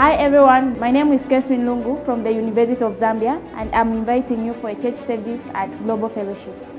Hi everyone, my name is Keswin Lungu from the University of Zambia, and I'm inviting you for a church service at Global Fellowship.